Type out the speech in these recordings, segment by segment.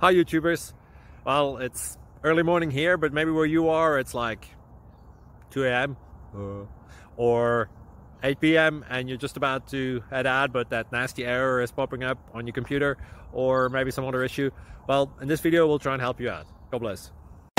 Hi YouTubers. Well, it's early morning here, but maybe where you are it's like 2 a.m. or 8 p.m. and you're just about to head out, but that nasty error is popping up on your computer, or maybe some other issue. Well, in this video we'll try and help you out. God bless.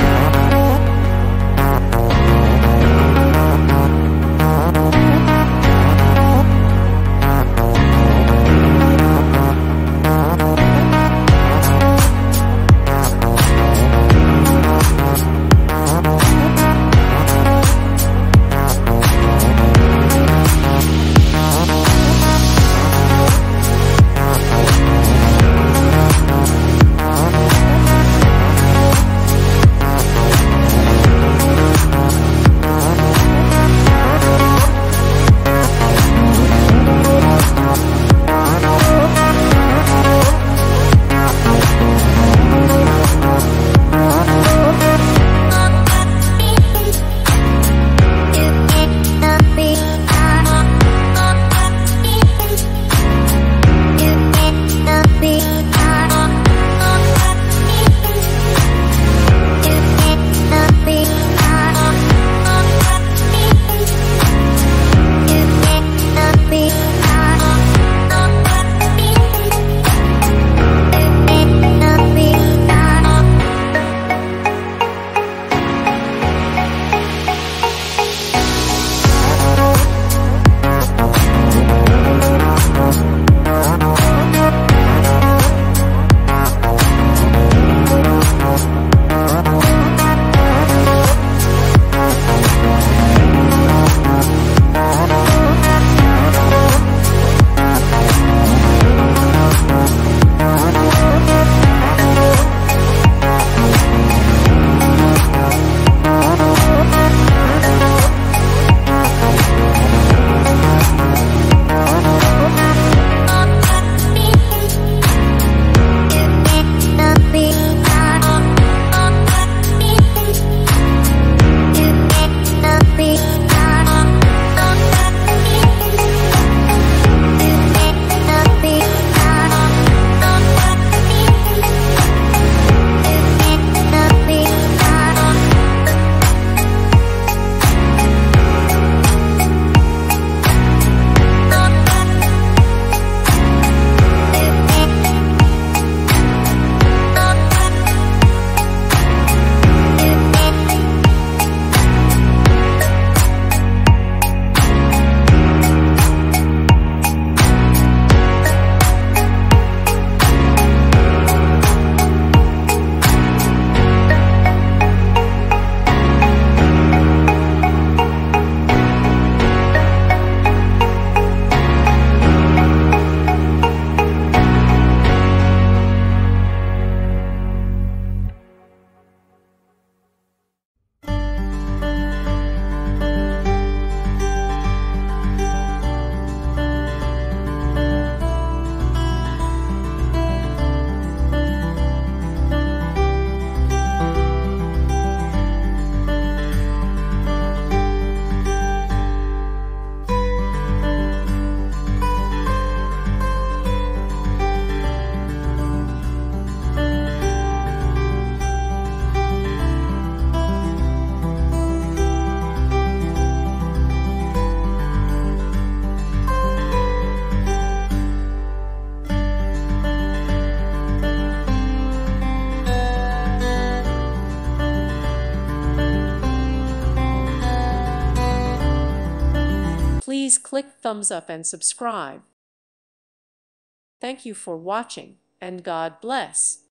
Please click thumbs up and subscribe. Thank you for watching, and God bless.